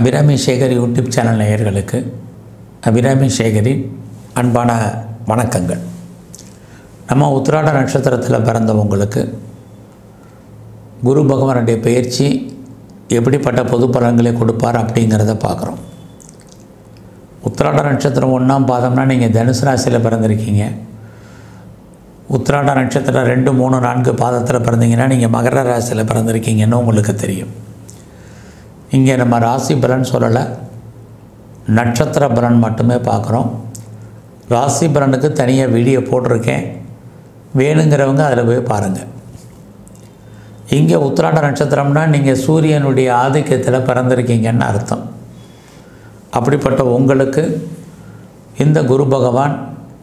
Abirami Sekar YouTube channel நேயர்களுக்கு அபிராமி சேகரின் அன்பான வணக்கங்கள். நம்ம உத்திராட நட்சத்திரத்தில் பிறந்தவங்களுக்கு குரு பகவானுடைய பயிற்சி எப்படிப்பட்ட பொது பலன்களை கொடுப்பார் அப்படிங்கிறத பார்க்குறோம். உத்திராட நட்சத்திரம் 1ஆம் பாதம்னா நீங்கள் தனுசு ராசியில் பிறந்திருக்கீங்க. உத்திராட நட்சத்திரம் 2, 3, 4 பாதத்தில் பிறந்தீங்கன்னா நீங்கள் மகர ராசியில் பிறந்திருக்கீங்கன்னு உங்களுக்கு தெரியும். இங்கே நம்ம ராசி பலன் சொல்லலை, நட்சத்திர பலன் மட்டுமே பார்க்குறோம். ராசி பலனுக்கு தனியாக வீடியோ போட்டிருக்கேன், வேணுங்கிறவங்க அதில் போய் பாருங்கள். இங்கே உத்திராட நட்சத்திரம்னா நீங்கள் சூரியனுடைய ஆதிக்கத்தில் பிறந்திருக்கீங்கன்னு அர்த்தம். அப்படிப்பட்ட உங்களுக்கு இந்த குரு பகவான்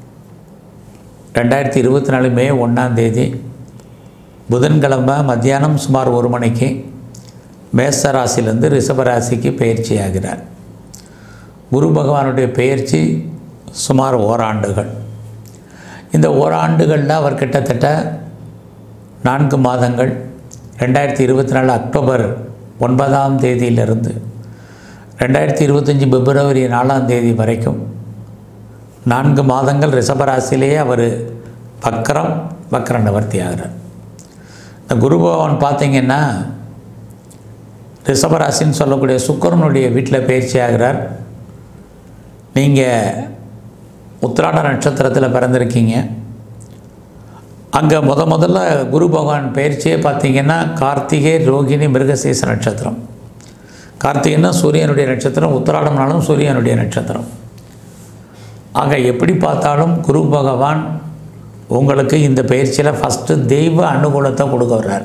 2024 மே 1ஆம் தேதி புதன்கிழமை மத்தியானம் சுமார் 1 மணிக்கு மேச ராசியிலிருந்து ரிஷப ராசிக்கு பயிற்சி ஆகிறார். குரு பகவானுடைய பயிற்சி சுமார் ஓராண்டுகள். இந்த ஓராண்டுகளில் அவர் கிட்டத்தட்ட 4 மாதங்கள் 2024 அக்டோபர் 9ஆம் தேதியிலிருந்து 2025 பிப்ரவரி 4ஆம் தேதி வரைக்கும் 4 மாதங்கள் ரிஷபராசிலேயே அவர் வக்கர நிவர்த்தி ஆகிறார். இந்த குரு பகவான் பார்த்திங்கன்னா ரிஷபராசின்னு சொல்லக்கூடிய சுக்கிரனுடைய வீட்டில் பயிற்சி ஆகிறார். நீங்கள் உத்திராட நட்சத்திரத்தில் பிறந்திருக்கீங்க. அங்கே முதல்ல குரு பகவான் பயிற்சியே பார்த்திங்கன்னா கார்த்திகை, ரோகிணி, மிருகசீச நட்சத்திரம். கார்த்திகைன்னா சூரியனுடைய நட்சத்திரம், உத்திராடம்னாலும் சூரியனுடைய நட்சத்திரம். ஆக எப்படி பார்த்தாலும் குரு பகவான் உங்களுக்கு இந்த பயிற்சியில் ஃபஸ்ட்டு தெய்வ அனுகூலத்தை கொடுக்க வர்றார்.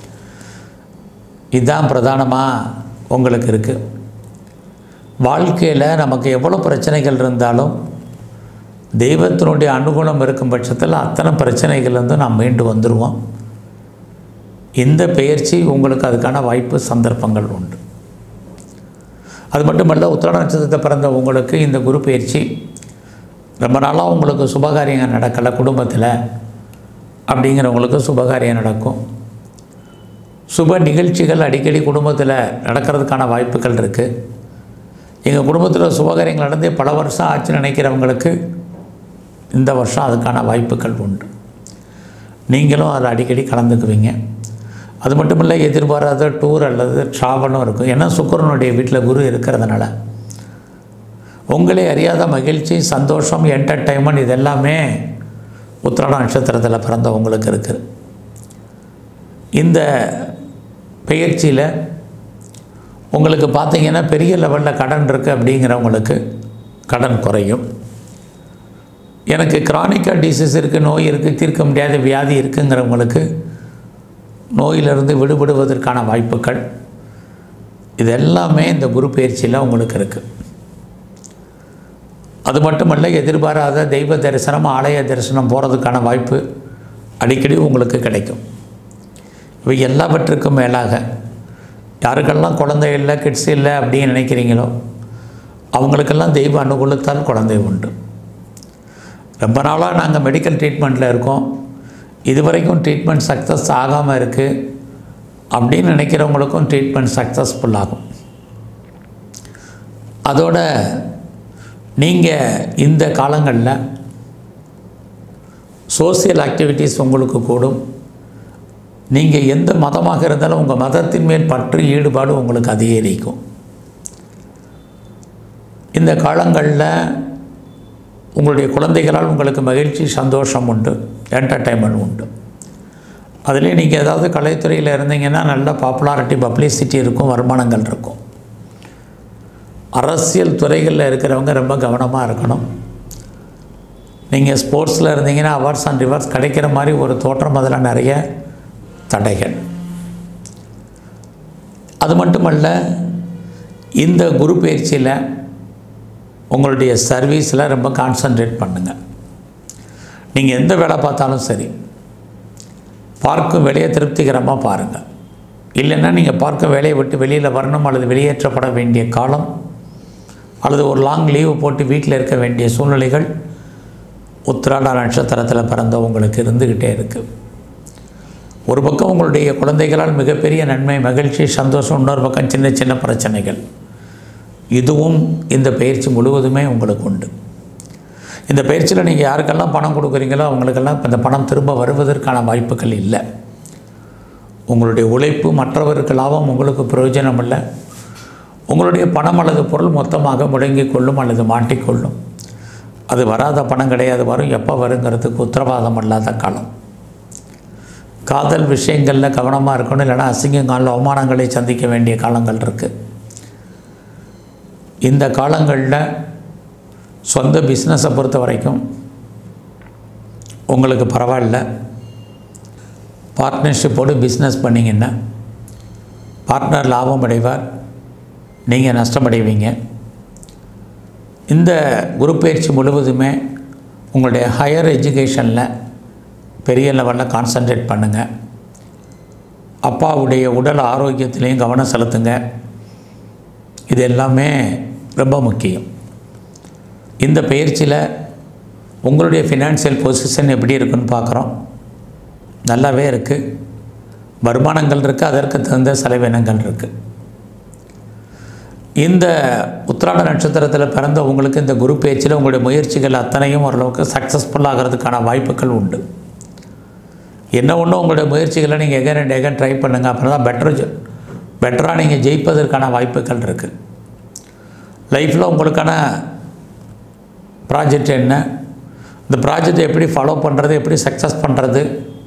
இதுதான் பிரதானமாக உங்களுக்கு இருக்குது. வாழ்க்கையில் நமக்கு எவ்வளோ பிரச்சனைகள் இருந்தாலும் தெய்வத்தினுடைய அனுகூலம் இருக்கும் பட்சத்தில் அத்தனை பிரச்சனைகள்லேருந்து நாம் மீண்டு வந்துடுவோம். இந்த பயிற்சி உங்களுக்கு அதுக்கான வாய்ப்பு சந்தர்ப்பங்கள் உண்டு. அது மட்டுமல்ல, உத்திராட நட்சத்திரத்தை பிறந்த உங்களுக்கு இந்த குரு பயிற்சி ரொம்ப நாளாக உங்களுக்கு சுபகாரியங்கள் நடக்கலை குடும்பத்தில் அப்படிங்கிறவங்களுக்கு சுபகாரியம் நடக்கும். சுப நிகழ்ச்சிகள் அடிக்கடி குடும்பத்தில் நடக்கிறதுக்கான வாய்ப்புகள் இருக்குது. எங்கள் குடும்பத்தில் சுபகாரியங்கள் நடந்தே பல வருஷம் ஆச்சுன்னு நினைக்கிறவங்களுக்கு இந்த வருஷம் அதுக்கான வாய்ப்புகள் உண்டு. நீங்களும் அதில் அடிக்கடி கலந்துக்குவீங்க. அது மட்டும் இல்லை, எதிர்பாராத டூர் அல்லது ட்ராவலும் இருக்கும். ஏன்னா சுக்கிரனுடைய வீட்டில் குரு இருக்கிறதுனால உங்களே அறியாத மகிழ்ச்சி, சந்தோஷம், என்டர்டைன்மெண்ட் இதெல்லாமே உத்திராட நட்சத்திரத்தில் பிறந்தவங்களுக்கு இருக்குது. இந்த பயிற்சியில் உங்களுக்கு பார்த்திங்கன்னா பெரிய லெவலில் கடன் இருக்குது அப்படிங்கிறவங்களுக்கு கடன் குறையும். எனக்கு கிரானிக்காக டிசீஸ் இருக்குது, நோய் இருக்குது, தீர்க்க முடியாத வியாதி இருக்குங்கிறவங்களுக்கு நோயிலிருந்து விடுபடுவதற்கான வாய்ப்புகள் இது எல்லாமே இந்த குரு பயிற்சியில் உங்களுக்கு இருக்குது. அது மட்டுமல்ல, எதிர்பாராத தெய்வ தரிசனம், ஆலய தரிசனம் போகிறதுக்கான வாய்ப்பு அடிக்கடி உங்களுக்கு கிடைக்கும். இவை எல்லாவற்றுக்கும் மேலாக யாருக்கெல்லாம் குழந்தை இல்லை, கிட்ஸ் இல்லை அப்படின்னு நினைக்கிறீங்களோ அவங்களுக்கெல்லாம் தெய்வ அனுகூலத்தால் குழந்தை உண்டு. ரொம்ப நாளாக நாங்கள் மெடிக்கல் ட்ரீட்மெண்ட்டில் இருக்கோம், இதுவரைக்கும் ட்ரீட்மெண்ட் சக்ஸஸ் ஆகாமல் இருக்குது அப்படின்னு நினைக்கிறவங்களுக்கும் ட்ரீட்மெண்ட் சக்ஸஸ்ஃபுல் ஆகும். அதோட நீங்கள் இந்த காலங்களில் சோசியல் ஆக்டிவிட்டீஸ் உங்களுக்கு கூடும். நீங்கள் எந்த மதமாக இருந்தாலும் உங்கள் மதத்தின் மேல் பற்று, ஈடுபாடு உங்களுக்கு அதிகரிக்கும். இந்த காலங்களில் உங்களுடைய குழந்தைகளால் உங்களுக்கு மகிழ்ச்சி, சந்தோஷம் உண்டு, என்டர்டைன்மெண்ட் உண்டு. அதுலேயும் நீங்கள் ஏதாவது கலைத்துறையில் இருந்தீங்கன்னா நல்ல பாப்புலாரிட்டி, பப்ளிசிட்டி இருக்கும், வருமானங்கள் இருக்கும். அரசியல் துறைகளில் இருக்கிறவங்க ரொம்ப கவனமாக இருக்கணும். நீங்கள் ஸ்போர்ட்ஸில் இருந்தீங்கன்னா அவார்ட்ஸ் அண்ட் ரிவார்ட்ஸ் கிடைக்கிற மாதிரி ஒரு தோற்றம், அதில் நிறைய தடைகள். அது மட்டுமல்ல, இந்த குரு பயிற்சியில் உங்களுடைய சர்வீஸில் ரொம்ப கான்சன்ட்ரேட் பண்ணுங்கள். நீங்கள் எந்த வேலை பார்த்தாலும் சரி, பார்க்கும் வேலையை திருப்திகரமாக பாருங்கள். இல்லைன்னா நீங்கள் பார்க்கும் வேலையை விட்டு வெளியில் வரணும் அல்லது வெளியேற்றப்பட வேண்டிய காலம் அல்லது ஒரு லாங் லீவு போட்டு வீட்டில் இருக்க வேண்டிய சூழ்நிலைகள் உத்திராட நட்சத்திரத்தில் பிறந்தவங்களுக்கு இருந்துக்கிட்டே இருக்குது. ஒரு பக்கம் உங்களுடைய குழந்தைகளால் மிகப்பெரிய நன்மை, மகிழ்ச்சி, சந்தோஷம், இன்னொரு பக்கம் சின்ன சின்ன பிரச்சனைகள். இதுவும் இந்த பயிற்சி முழுவதுமே உங்களுக்கு உண்டு. இந்த பயிற்சியில் நீங்கள் யாருக்கெல்லாம் பணம் கொடுக்குறீங்களோ அவங்களுக்கெல்லாம் இந்த பணம் திரும்ப வருவதற்கான வாய்ப்புகள் இல்லை. உங்களுடைய உழைப்பு மற்றவருக்கு லாபம், உங்களுக்கு பிரயோஜனம் இல்லை. உங்களுடைய பணம் அல்லது பொருள் மொத்தமாக முடங்கிக் கொள்ளும் அல்லது மாட்டிக்கொள்ளும். அது வராத பணம் கிடையாது, வரும். எப்போ வருங்கிறதுக்கு உத்தரவாதம் இல்லாத காலம். காதல் விஷயங்களில் கவனமாக இருக்கணும், இல்லைனா அசிங்கங்கள் அவமானங்களை சந்திக்க வேண்டிய காலங்கள் இருக்குது. இந்த காலங்களில் சொந்த பிஸ்னஸை பொறுத்த வரைக்கும் உங்களுக்கு பரவாயில்ல. பார்ட்னர்ஷிப்போடு பிஸ்னஸ் பண்ணிங்கன்னா பார்ட்னர் லாபம் அடைவார், நீங்கள் நஷ்டமடைவீங்க. இந்த குரு பயிற்சி முழுவதுமே உங்களுடைய ஹையர் எஜுகேஷனில் பெரிய லெவலில் கான்சன்ட்ரேட் பண்ணுங்கள். அப்பாவுடைய உடல் ஆரோக்கியத்திலையும் கவனம் செலுத்துங்க. இது எல்லாமே ரொம்ப முக்கியம். இந்த பயிற்சியில் உங்களுடைய ஃபினான்ஷியல் பொசிஷன் எப்படி இருக்குன்னு பார்க்குறோம். நல்லாவே இருக்குது. வருமானங்கள் இருக்குது, அதற்கு தகுந்த செலவினங்கள் இருக்குது. இந்த உத்திராட நட்சத்திரத்தில் பிறந்த உங்களுக்கு இந்த குரு பயிற்சியில் உங்களுடைய முயற்சிகள் அத்தனையும் ஓரளவுக்கு சக்ஸஸ்ஃபுல்லாகிறதுக்கான வாய்ப்புகள் உண்டு. என்ன ஒன்று உங்களுடைய முயற்சிகளை நீங்கள் எகன் அண்ட் எகன் ட்ரை பண்ணுங்கள். அப்புறம் தான் பெட்டராக நீங்கள் ஜெயிப்பதற்கான வாய்ப்புகள் இருக்குது. லைஃப்பில் உங்களுக்கான ப்ராஜெக்ட் என்ன, இந்த ப்ராஜெக்டை எப்படி ஃபாலோ பண்ணுறது, எப்படி சக்ஸஸ் பண்ணுறது,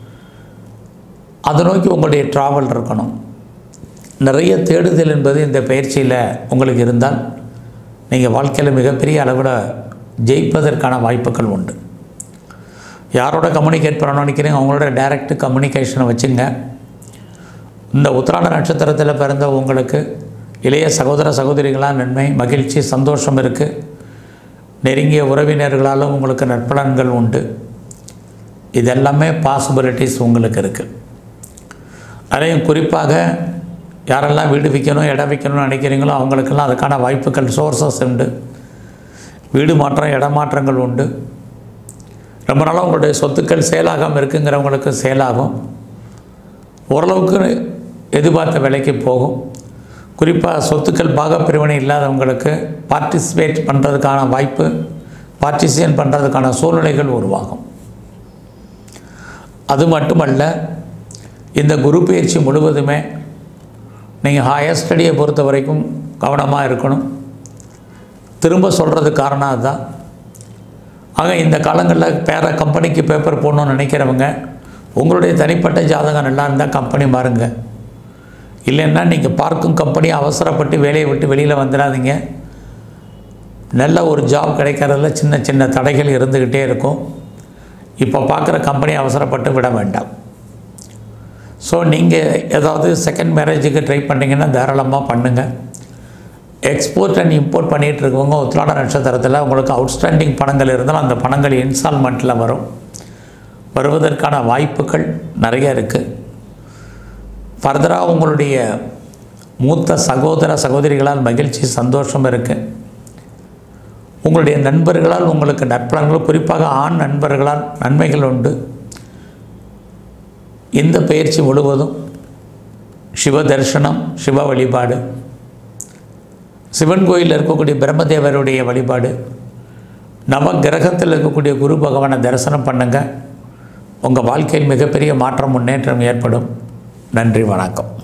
அதை நோக்கி உங்களுடைய ட்ராவல் இருக்கணும். நிறைய தேடுதல் என்பது இந்த பயிற்சியில் உங்களுக்கு இருந்தால் நீங்கள் வாழ்க்கையில் மிகப்பெரிய அளவில் ஜெயிப்பதற்கான வாய்ப்புகள் உண்டு. யாரோட கம்யூனிகேட் பண்ணணும்னு நினைக்கிறீங்க அவங்களோட டைரக்ட் கம்யூனிகேஷனை வச்சுங்க. இந்த உத்திராட நட்சத்திரத்தில் பிறந்த உங்களுக்கு இளைய சகோதர சகோதரிகளால் நன்மை, மகிழ்ச்சி, சந்தோஷம் இருக்குது. நெருங்கிய உறவினர்களாலும் உங்களுக்கு நற்பலன்கள் உண்டு. இதெல்லாமே பாசிபிலிட்டிஸ் உங்களுக்கு இருக்குது. அதையும் குறிப்பாக யாரெல்லாம் வீடு விற்கணும், இடம் விற்கணும்னு நினைக்கிறீங்களோ அவங்களுக்கெல்லாம் அதுக்கான வாய்ப்புகள், சோர்ஸஸ் உண்டு. வீடு மாற்றம், இடமாற்றங்கள் உண்டு. ரொம்ப நாளாக உங்களுடைய சொத்துக்கள் சேலாகாமல் இருக்குங்கிறவங்களுக்கு சேலாகும். ஓரளவுக்கு எதிர்பார்த்த விலைக்கு போகும். குறிப்பாக சொத்துக்கள் பாகப்பிரிவினை இல்லாதவங்களுக்கு பார்ட்டிசிபேட் பண்ணுறதுக்கான வாய்ப்பு, பார்ட்டிசிபேட் பண்ணுறதுக்கான சூழ்நிலைகள் உருவாகும். அது மட்டுமல்ல, இந்த குரு பயிற்சி முழுவதுமே நீங்கள் ஹையர் ஸ்டடியை பொறுத்த வரைக்கும் கவனமாக இருக்கணும். திரும்ப சொல்கிறது காரணம் அதுதான். ஆக இந்த காலங்களில் கம்பெனிக்கு பேப்பர் போடணும்னு நினைக்கிறவங்க உங்களுடைய தனிப்பட்ட ஜாதகம் நல்லா இருந்தால் கம்பெனி மாறுங்க. இல்லைன்னா நீங்கள் பார்க்கும் கம்பெனி அவசரப்பட்டு வேலையை விட்டு வெளியில் வந்துடாதீங்க. நல்ல ஒரு ஜாப் கிடைக்கிறதுல சின்ன சின்ன தடைகள் இருந்துக்கிட்டே இருக்கும். இப்போ பார்க்குற கம்பெனி அவசரப்பட்டு விட வேண்டாம். ஸோ நீங்கள் ஏதாவது செகண்ட் மேரேஜுக்கு ட்ரை பண்ணிங்கன்னா தாராளமாக பண்ணுங்கள். எக்ஸ்போர்ட் அண்ட் இம்போர்ட் பண்ணிகிட்டு இருக்கவங்க உத்திராட நட்சத்திரத்தில் உங்களுக்கு அவுட்ஸ்டாண்டிங் பணங்கள் இருந்தாலும் அந்த பணங்கள் இன்ஸ்டால்மெண்ட்டில் வருவதற்கான வாய்ப்புகள் நிறைய இருக்குது. ஃபர்தராக உங்களுடைய மூத்த சகோதர சகோதரிகளால் மகிழ்ச்சி, சந்தோஷம் இருக்குது. உங்களுடைய நண்பர்களால் உங்களுக்கு நற்பலன்கள், குறிப்பாக ஆண் நண்பர்களால் நன்மைகள் உண்டு. இந்த பயிற்சி முழுவதும் சிவ தரிசனம், சிவ வழிபாடு, சிவன் கோயிலில் இருக்கக்கூடிய பிரம்மதேவருடைய வழிபாடு, நவ கிரகத்தில் இருக்கக்கூடிய குரு பகவானை தரிசனம் பண்ணுங்கள். உங்கள் வாழ்க்கையில் மிகப்பெரிய மாற்றம், முன்னேற்றம் ஏற்படும். நன்றி, வணக்கம்.